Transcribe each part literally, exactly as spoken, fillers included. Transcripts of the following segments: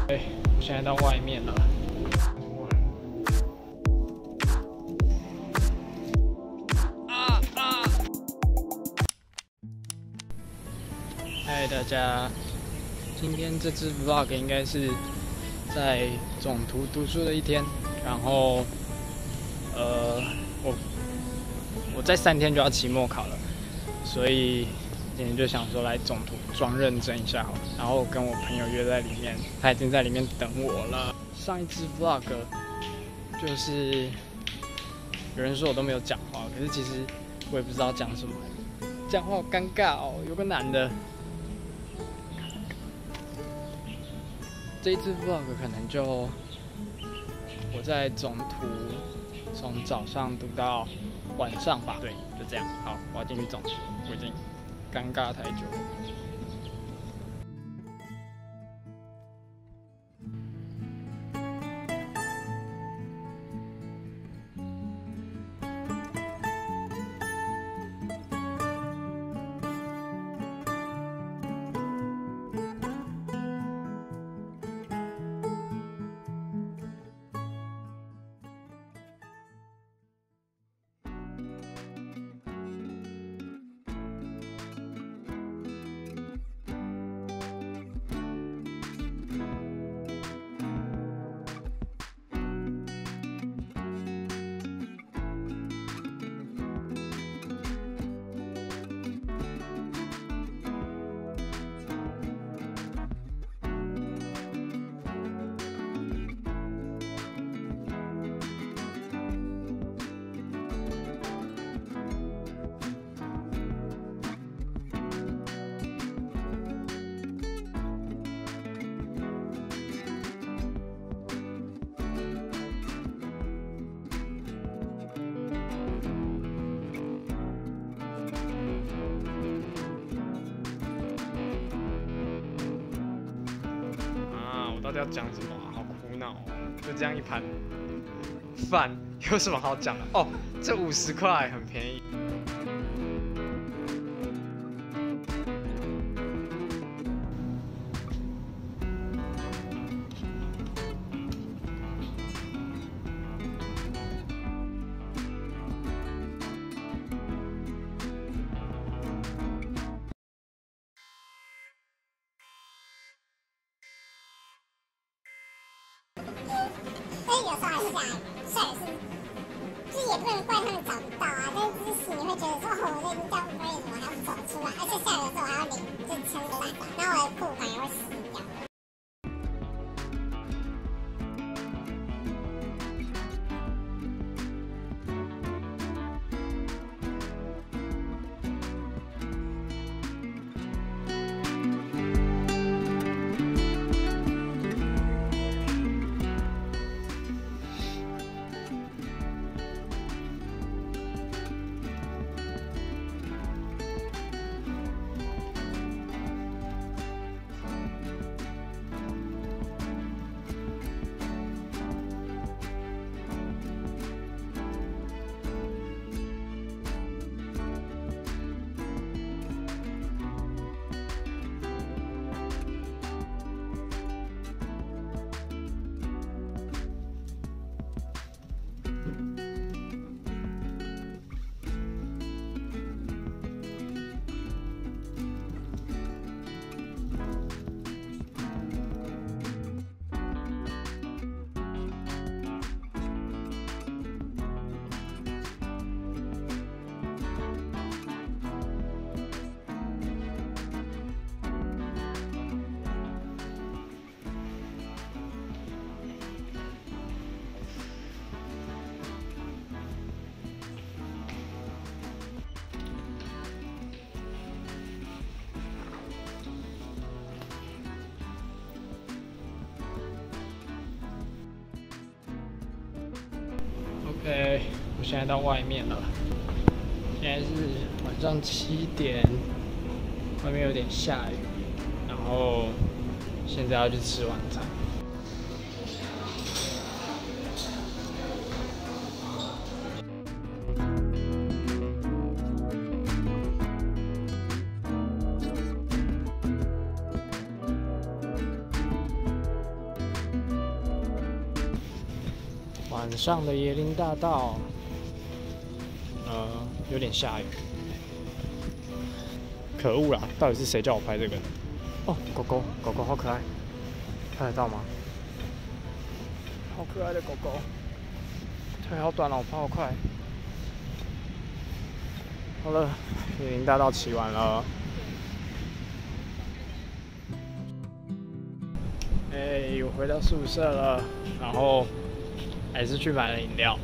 对，我现在到外面了。啊啊！嗨，大家，今天这支 vlog 应该是在总图读书的一天，然后，呃，我我在三天就要期末考了，所以今天就想说来总图装认真一下好了，然后跟我朋友约在里面，他已经在里面等我了。上一支 vlog 就是有人说我都没有讲话，可是其实我也不知道讲什么，讲话好尴尬哦，有个男的。这一支 vlog 可能就我在总图从早上读到晚上吧，对，就这样。好，我要进去总图，我已经尴尬太久了。到底要讲什么啊？好苦恼哦！就这样一盘饭，有什么好讲的？哦，这五十块很便宜。 所以有时候还是想算了，是，就是也不能怪他们找不到啊，但是就是心里会觉得说，哦，我都已经叫五个月，怎么还要走出来？而且下雨的时候还要淋，就撑伞，然后我的裤管也会湿掉。 OK， 我现在到外面了，现在是晚上七点，外面有点下雨，然后现在要去吃晚餐。 晚上的椰林大道，呃，有点下雨。可恶啦！到底是谁叫我拍这个？哦，狗狗，狗狗好可爱，看得到吗？好可爱的狗狗，腿好短哦，我跑好快。好了，椰林大道骑完了。哎、欸，我回到宿舍了，然后还是去买了饮料。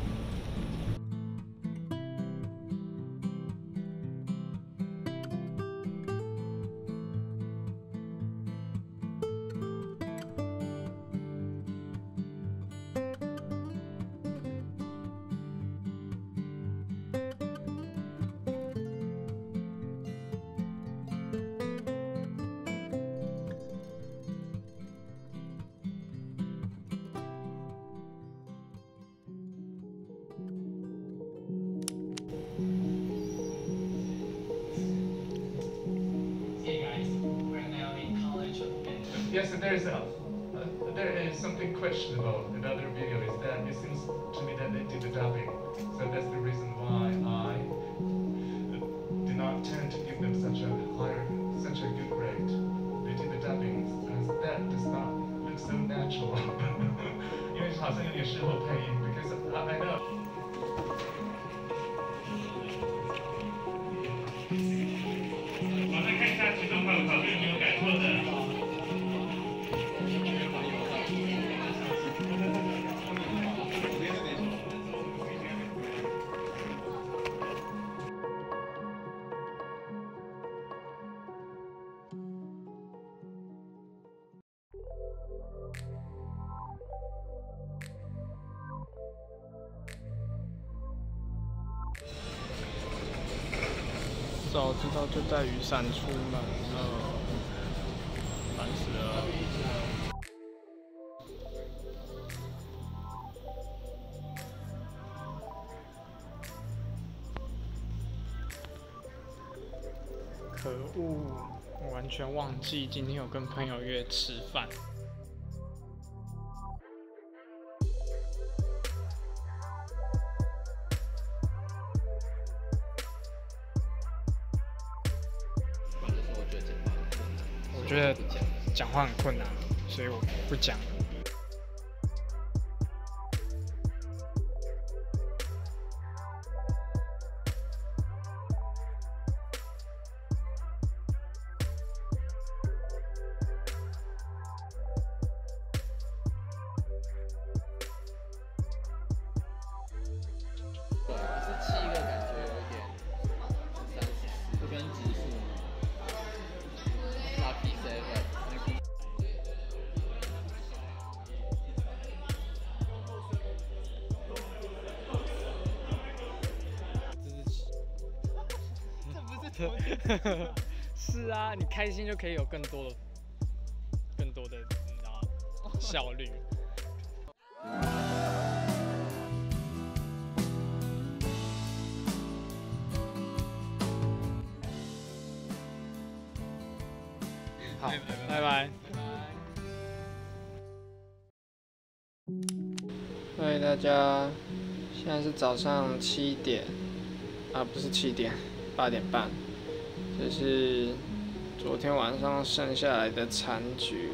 Yes, there is a, uh, there is something questionable in the other video. Is that it seems to me that they did the dubbing, so that's the reason why I did not tend to give them such a higher, such a good grade. They did the dubbing, and that does not look so natural. 因为好像有点适合配音 because I, I know. 我再看一下其中考考虑有没有改错的。 早知道就带雨伞出门了，烦死了。可恶，我完全忘记今天有跟朋友约吃饭。 我觉得讲话很困难，所以我不讲。 是七个感觉有点三十四，不跟指数吗 ？Lucky Seven。 是啊，你开心就可以有更多的、更多的，你知道效率。好，拜拜。嗨，大家，现在是早上七点，啊，不是七点，八点半。这是昨天晚上剩下来的残局。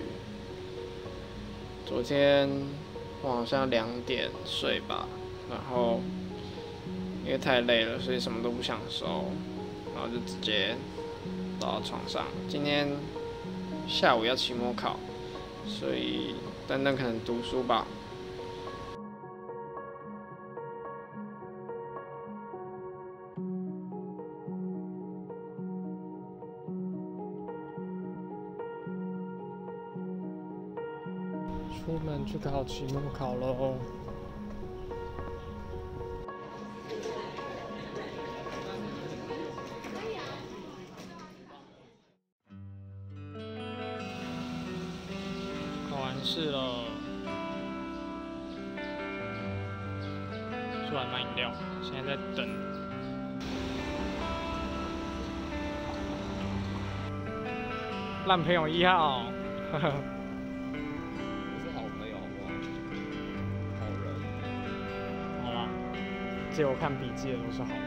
昨天我好像两点睡吧，然后因为太累了，所以什么都不想收，然后就直接倒到床上。今天下午要期末考，所以等等可能读书吧。出门去考期末考喽！考完试了，出来买饮料，现在在等。烂朋友一号，呵呵。 借我看笔记的都是好的。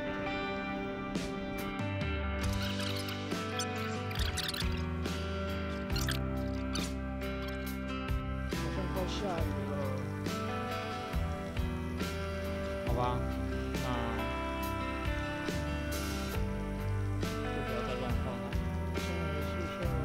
好像快下雨了，好吧，那就不要再乱画了。先回宿舍。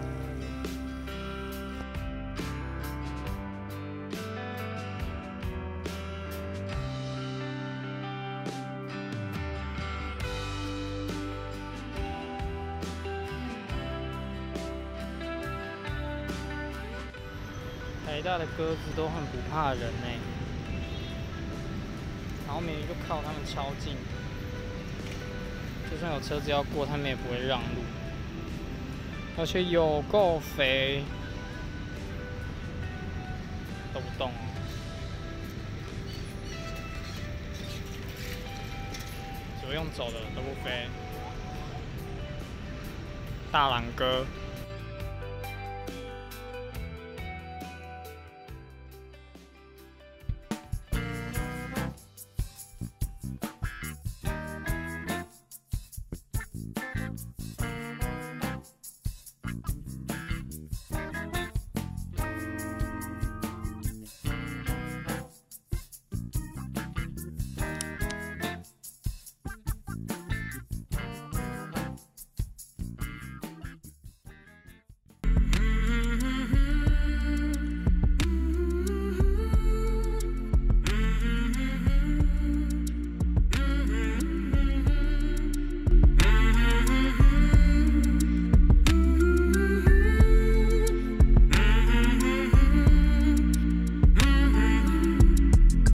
台大的鸽子都很不怕人呢、欸，然后明明就靠他们超近，就算有车子要过，他们也不会让路，而且有够肥，都不动哦，只会用走的都不飞，大狼哥。